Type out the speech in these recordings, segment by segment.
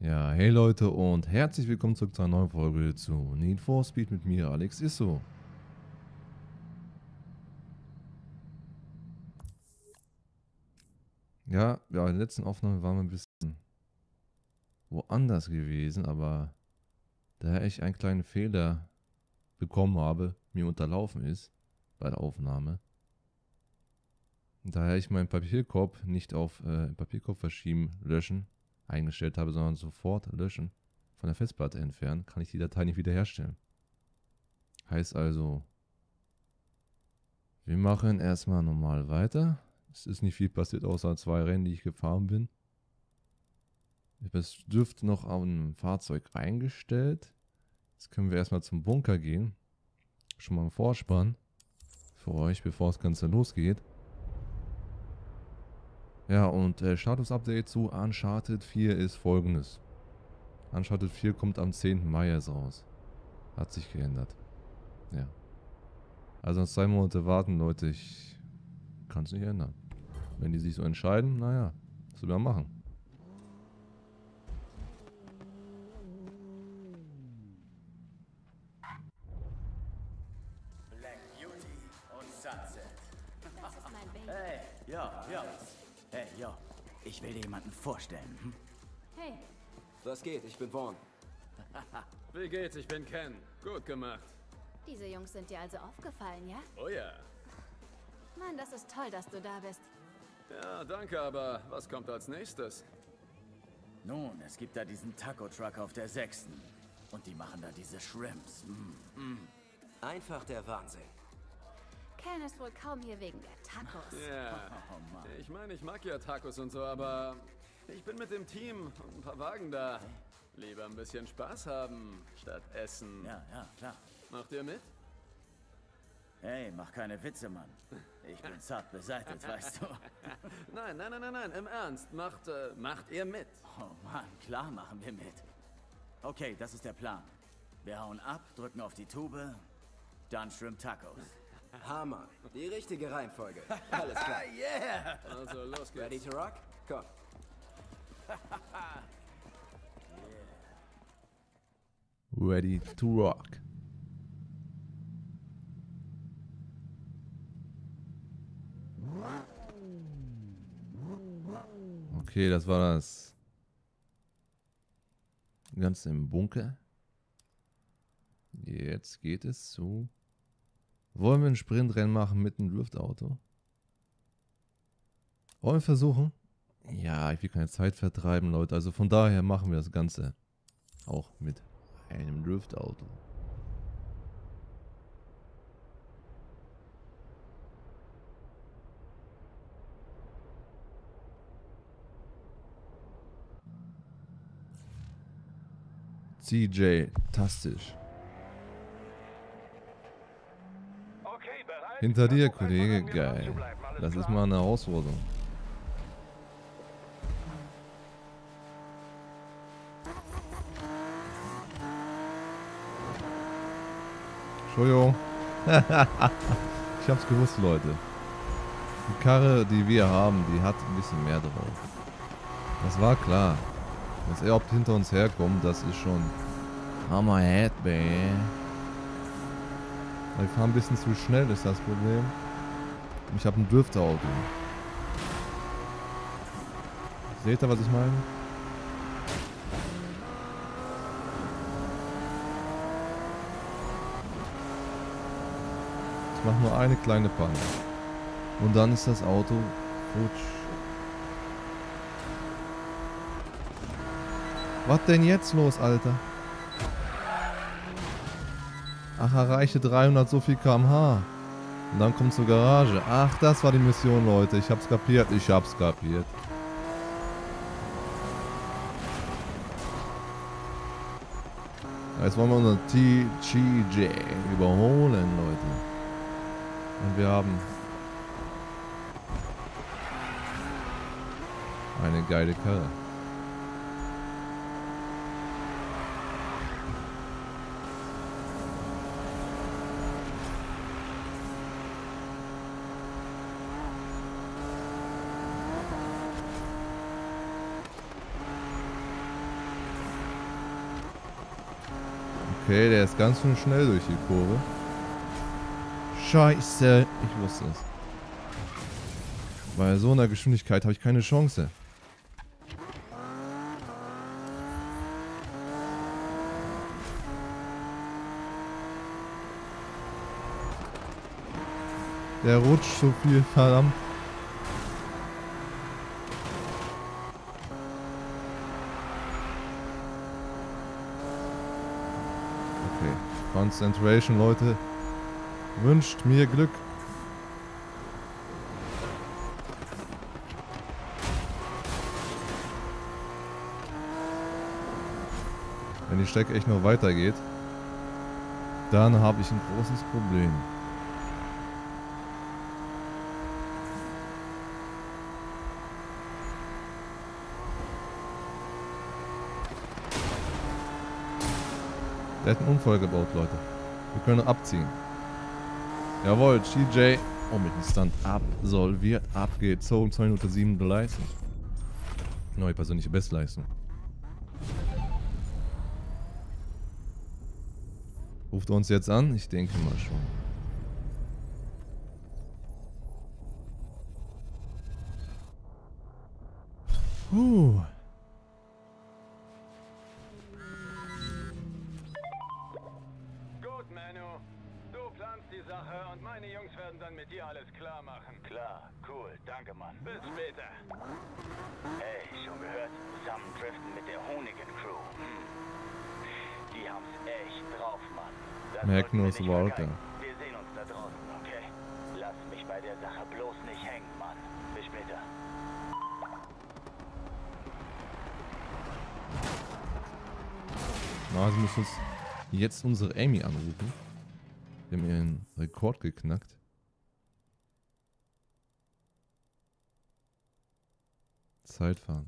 Ja, hey Leute und herzlich willkommen zurück zu einer neuen Folge zu Need for Speed mit mir, Alex Isso. Ja, in der letzten Aufnahme waren wir ein bisschen woanders gewesen, aber da ich einen kleinen Fehler bekommen habe, mir unterlaufen ist bei der Aufnahme, daher ich meinen Papierkorb nicht auf Papierkorb verschieben, löschen eingestellt habe, sondern sofort löschen, von der Festplatte entfernen, kann ich die Datei nicht wiederherstellen. Heißt also, wir machen erstmal normal weiter. Es ist nicht viel passiert, außer 2 Rennen, die ich gefahren bin. Es dürfte noch auf ein Fahrzeug eingestellt. Jetzt können wir erstmal zum Bunker gehen. Schon mal im Vorspann für euch, bevor das Ganze losgeht. Ja, und Status-Update zu Uncharted 4 ist folgendes. Uncharted 4 kommt am 10. Mai erst raus. Hat sich geändert. Ja. Also noch 2 Monate warten, Leute. Ich kann es nicht ändern. Wenn die sich so entscheiden, naja, was soll man machen? Black Beauty und Sunset. Das ist mein Baby. Hey, ja. Hey, ja. Ich will dir jemanden vorstellen. Hm? Hey, Was geht? Ich bin Vaughn. Wie geht's? Ich bin Ken. Gut gemacht. diese Jungs sind dir also aufgefallen, ja? Oh ja. Mann, das ist toll, dass du da bist. Ja, danke, aber was kommt als nächstes? Nun, es gibt da diesen Taco-Truck auf der 6. Und die machen da diese Shrimps. Einfach der Wahnsinn. Ken ist wohl kaum hier wegen der Tacos. Ja. Oh Mann. Ich meine, ich mag ja Tacos und so, aber ich bin mit dem Team und ein paar Wagen da. Lieber ein bisschen Spaß haben, statt essen. Ja, klar. Macht ihr mit? Hey, mach keine Witze, Mann. Ich bin zart beseitigt, weißt du. Nein, im Ernst. Macht ihr mit? Oh Mann, klar machen wir mit. Okay, das ist der Plan. Wir hauen ab, drücken auf die Tube, dann Shrimp Tacos. Hammer. Die richtige Reihenfolge. Alles klar. Yeah! Also, los geht's. Ready to rock? Komm. Ready to rock. Okay, das war das Ganze im Bunker. Jetzt geht es zu... Wollen wir ein Sprintrennen machen mit einem Driftauto? Wollen wir versuchen? Ja, ich will keine Zeit vertreiben, Leute. Also von daher machen wir das Ganze auch mit einem Driftauto. CJ, tastisch. Hinter dir, Kollege, geil. Das ist mal eine Herausforderung. Entschuldigung. Ich hab's gewusst, Leute. Die Karre, die wir haben, die hat ein bisschen mehr drauf. Das war klar. Dass er ob hinter uns herkommt, das ist schon Hammerhead, baby. Wir fahren ein bisschen zu schnell, ist das Problem. Und ich habe ein Driftauto. Seht ihr, was ich meine? Ich mache nur eine kleine Panne. Und dann ist das Auto futsch. Was denn jetzt los, Alter? Ach, erreiche 300 so viel km/h. Und dann kommt zur Garage. Ach, das war die Mission, Leute. Ich hab's kapiert. Jetzt wollen wir unseren TGJ überholen, Leute. Und wir haben eine geile Karre. Okay, der ist ganz schön schnell durch die Kurve. Scheiße. Ich wusste es. Bei so einer Geschwindigkeit habe ich keine Chance. Der rutscht so viel, verdammt. Okay. Concentration, Leute. Wünscht mir Glück. Wenn die Strecke echt noch weitergeht, dann habe ich ein großes Problem. Der hat einen Unfall gebaut, Leute. Wir können abziehen. Jawohl, GJ. Oh, mit dem Stunt absolviert. Abgezogen. 2 Minuten 7 Leistung. Neue persönliche Bestleistung. Ruft er uns jetzt an? Ich denke mal schon. Gut, Manu. Du planst die Sache und meine Jungs werden dann mit dir alles klar machen. Klar, cool, danke, Mann. Bis später. Hey, schon gehört? Zusammen driften mit der Honigen-Crew. Die haben's echt drauf, Mann. Das Magnus sollten wir nicht Walker. vergessen. Wir sehen uns da draußen, okay? Lass mich bei der Sache bloß nicht hängen, Mann. Bis später. Also muss uns jetzt unsere Amy anrufen. Wir haben ihren Rekord geknackt. Zeitfahren.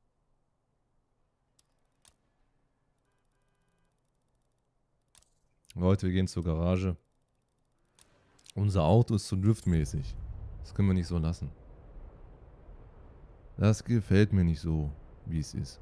Leute, wir gehen zur Garage. Unser Auto ist zu driftmäßig. Das können wir nicht so lassen. Das gefällt mir nicht so, wie es ist.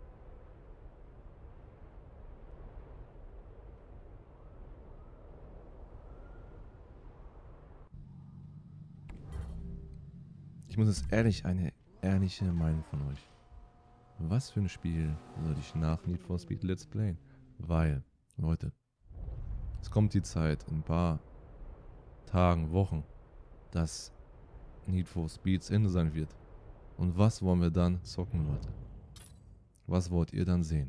Ich muss jetzt eine ehrliche Meinung von euch. Was für ein Spiel soll ich nach Need for Speed Let's Playen? Weil, Leute, es kommt die Zeit, in ein paar Tagen, Wochen, dass Need for Speeds Ende sein wird. Und was wollen wir dann zocken, Leute? Was wollt ihr dann sehen?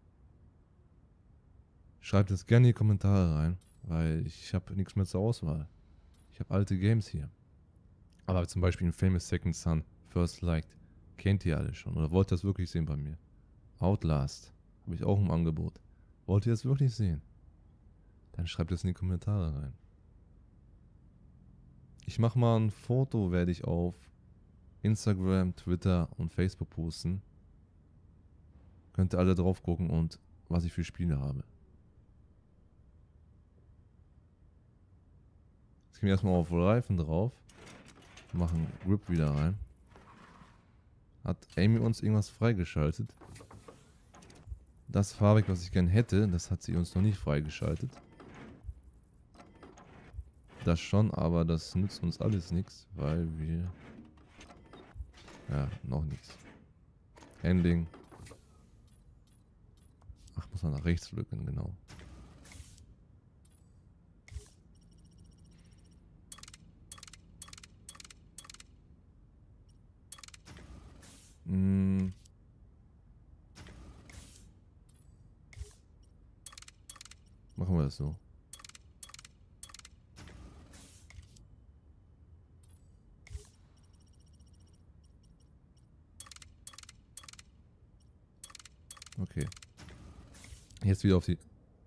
Schreibt es gerne in die Kommentare rein, weil ich habe nichts mehr zur Auswahl. Ich habe alte Games hier. Aber zum Beispiel ein Famous Second Son, First Light, kennt ihr alle schon. Oder wollt ihr das wirklich sehen bei mir? Outlast, habe ich auch im Angebot. Wollt ihr das wirklich sehen? Dann schreibt es in die Kommentare rein. Ich mache mal ein Foto, werde ich auf Instagram, Twitter und Facebook posten. Könnt ihr alle drauf gucken und was ich für Spiele habe. Jetzt gehen wir erstmal auf Reifen drauf. Machen Grip wieder rein. Hat Amy uns irgendwas freigeschaltet? Das Fahrwerk, was ich gern hätte, das hat sie uns noch nicht freigeschaltet. Das schon, aber das nützt uns alles nichts, weil wir... Ja, noch nichts. Handling. Ach, muss man nach rechts rücken, genau. Machen wir das so. Okay. Jetzt wieder auf die...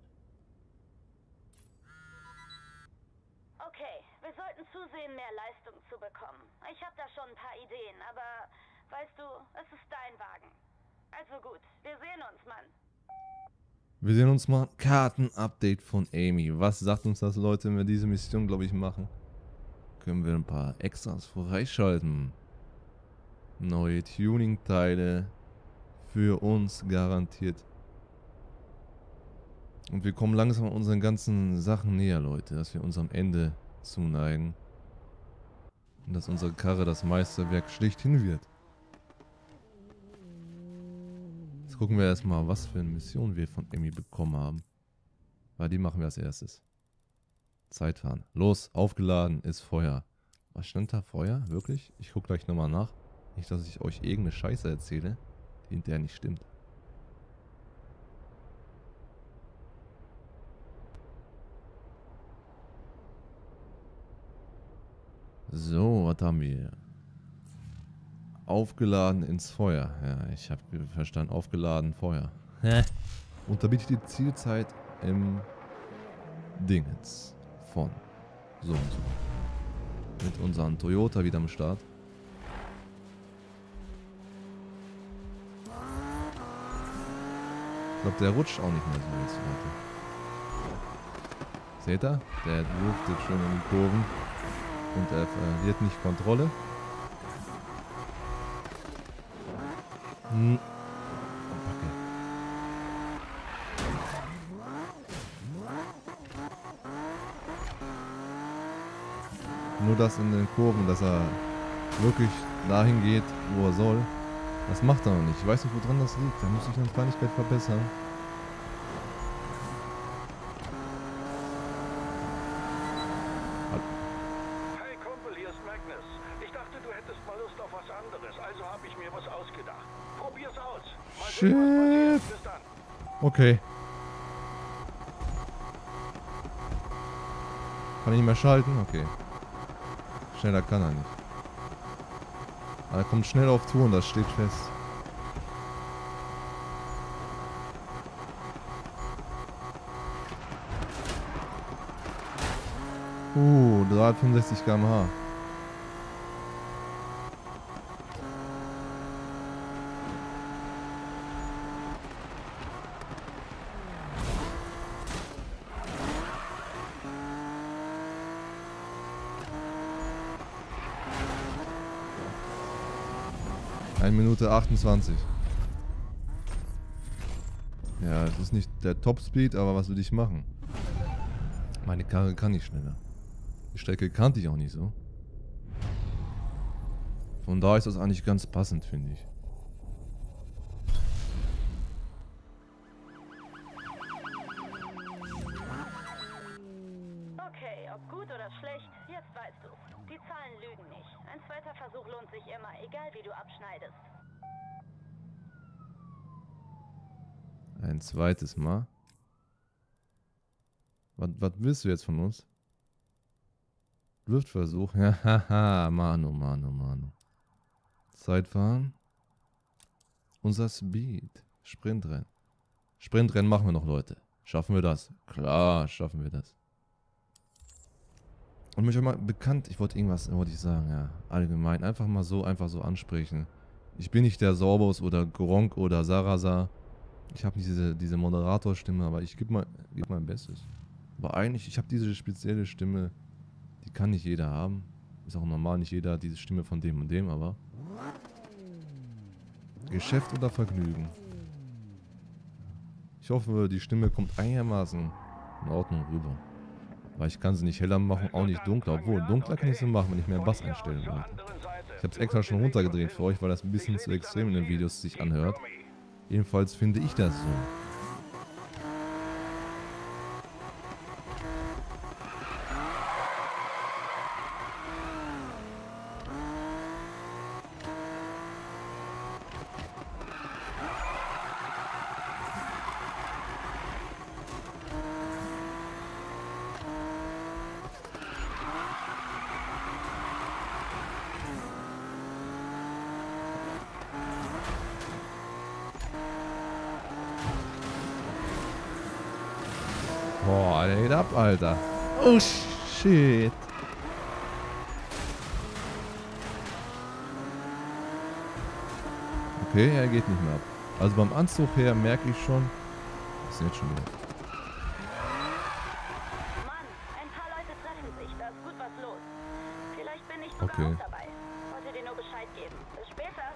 Okay, wir sollten zusehen, mehr Leistung zu bekommen. Ich habe da schon ein paar Ideen, aber weißt du, es ist dein Wagen. Also gut, wir sehen uns, Mann. Wir sehen uns mal. Karten-Update von Amy. Was sagt uns das, Leute, wenn wir diese Mission, glaube ich, machen? Können wir ein paar Extras freischalten. Neue Tuning-Teile. Für uns garantiert. Und wir kommen langsam unseren ganzen Sachen näher, Leute. Dass wir unserem Ende zuneigen. Und dass unsere Karre das Meisterwerk schlechthin wird. Jetzt gucken wir erstmal, was für eine Mission wir von Emmy bekommen haben. Weil die machen wir als erstes. Zeitfahren. Los, aufgeladen ist Feuer. Was stand da? Feuer? Wirklich? Ich gucke gleich nochmal nach. Nicht, dass ich euch irgendeine Scheiße erzähle, die hinterher nicht stimmt. So, was haben wir? Aufgeladen ins Feuer. Ja, ich habe verstanden. Aufgeladen, Feuer. Hä? Unterbietet die Zielzeit im Dingens von so und so. Mit unserem Toyota wieder am Start. Ich glaube, der rutscht auch nicht mehr so jetzt, Leute. Seht ihr? Der driftet schön in die Kurven. Und er verliert nicht Kontrolle. Hm. Okay. Nur das in den Kurven, dass er wirklich dahin geht, wo er soll. Das macht er noch nicht. Ich weiß nicht, woran das liegt. Da muss ich eine Kleinigkeit verbessern. Hey Kumpel, hier ist Magnus. Ich dachte, du hättest mal Lust auf was anderes, also habe ich mir was ausgedacht. Probier's aus. Mal sehen, was passiert. Bis dann. Okay. Kann ich nicht mehr schalten? Okay. Schneller kann er nicht. Aber er kommt schnell auf Tour und das steht fest. Uh, 365 km/h. Minute 28. Ja, es ist nicht der Top-Speed, aber was will ich machen? Meine Karre kann nicht schneller. Die Strecke kannte ich auch nicht so. Von daher ist das eigentlich ganz passend, finde ich. Okay, ob gut oder schlecht, jetzt weißt du's. Die Zahlen lügen nicht. Ein zweiter Versuch lohnt sich immer, egal wie du abschneidest. Ein zweites Mal. Was willst du jetzt von uns? Driftversuch? Ja, haha, Mano. Zeitfahren. Unser Speed. Sprintrennen. Sprintrennen machen wir noch, Leute. Schaffen wir das? Klar, schaffen wir das. Und mich auch mal bekannt, wollte ich sagen, ja. Allgemein, einfach so ansprechen. Ich bin nicht der Sorbos oder Gronk oder Sarasa. Ich habe nicht diese Moderatorstimme, aber ich gebe mein Bestes. Aber eigentlich, ich habe diese spezielle Stimme, die kann nicht jeder haben. Ist auch normal, nicht jeder hat diese Stimme von dem und dem, aber... Geschäft oder Vergnügen? Ich hoffe, die Stimme kommt einigermaßen in Ordnung rüber. Weil ich kann sie nicht heller machen, auch nicht dunkler. Obwohl, dunkler kann ich sie machen, wenn ich mehr Bass einstellen wollte. Ich habe es extra schon runtergedreht für euch, weil das ein bisschen zu extrem in den Videos sich anhört. Jedenfalls finde ich das so. Boah, der geht ab, Alter. Oh, shit. Okay, er geht nicht mehr ab. Also beim Anzug her merke ich schon... Was ist denn jetzt schon wieder? Mann, ein paar Leute treffen sich. Da ist gut was los. Vielleicht bin ich sogar Okay. auch dabei. Wollte dir nur Bescheid geben. Bis später.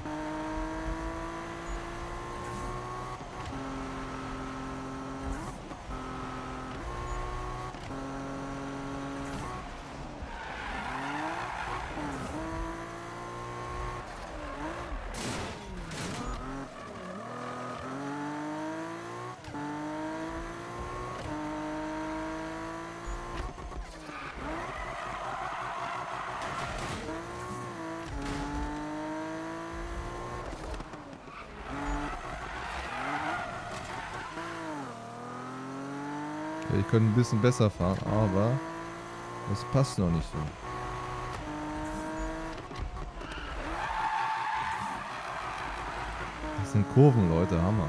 Ja, ich könnte ein bisschen besser fahren, aber das passt noch nicht so. Das sind Kurven, Leute, Hammer.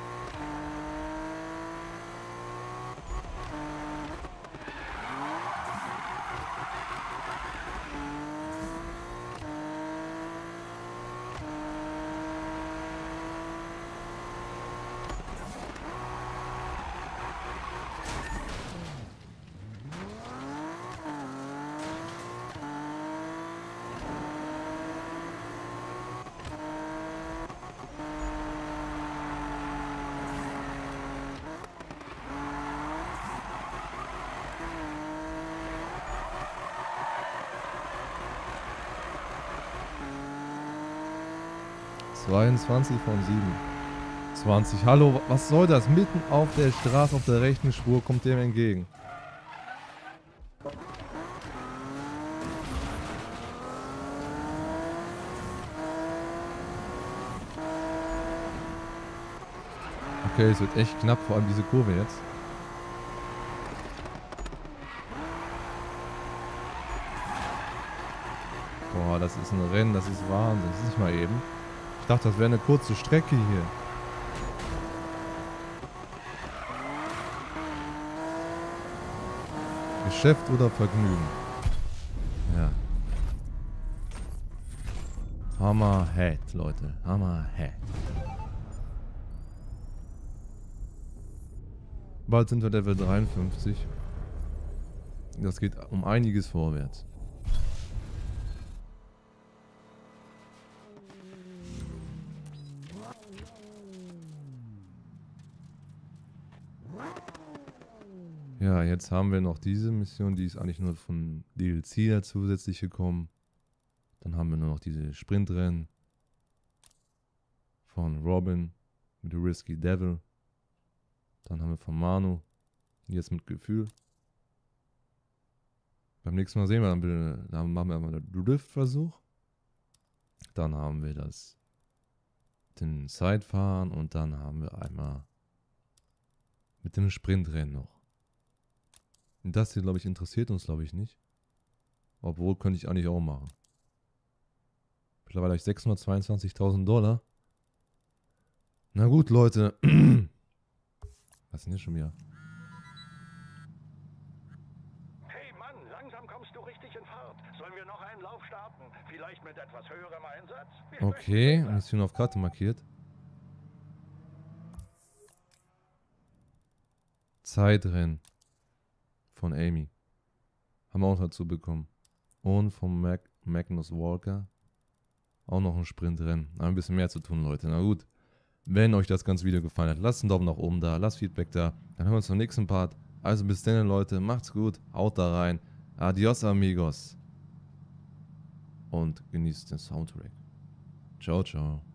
– 22 von 27. Hallo, was soll das? Mitten auf der Straße, auf der rechten Spur kommt dem entgegen. Okay, es wird echt knapp, vor allem diese Kurve jetzt. Boah, das ist ein Rennen, das ist Wahnsinn. Das ist nicht mal eben. Ich dachte, das wäre eine kurze Strecke hier. Geschäft oder Vergnügen? Ja. Hammerhead, Leute. Hammerhead. Bald sind wir Level 53. Das geht um einiges vorwärts. Ja, jetzt haben wir noch diese Mission, die ist eigentlich nur von DLC da zusätzlich gekommen. Dann haben wir nur noch diese Sprintrennen von Robin mit Risky Devil. Dann haben wir von Manu, jetzt mit Gefühl. Beim nächsten Mal sehen wir, dann machen wir einmal den Drift-Versuch. Dann haben wir den Sidefahren und dann haben wir einmal mit dem Sprintrennen noch. Und das hier, glaube ich, interessiert uns, glaube ich, nicht. Obwohl, könnte ich eigentlich auch machen. Mittlerweile habe ich 622.000 $. Na gut, Leute. Was ist denn hier schon wieder? Hey Mann, langsam kommst du richtig in Fahrt. Sollen wir noch einen Lauf starten? Vielleicht mit etwas höherem Einsatz? Okay, Mission auf Karte markiert. Zeitrennen. Von Amy. Haben wir auch dazu bekommen. Und von Magnus Walker. Auch noch ein Sprintrennen. Haben ein bisschen mehr zu tun, Leute. Na gut. Wenn euch das ganze Video gefallen hat, lasst einen Daumen nach oben da. Lasst Feedback da. Dann hören wir uns im nächsten Part. Also bis dann, Leute. Macht's gut. Haut da rein. Adios, amigos. Und genießt den Soundtrack. Ciao, ciao.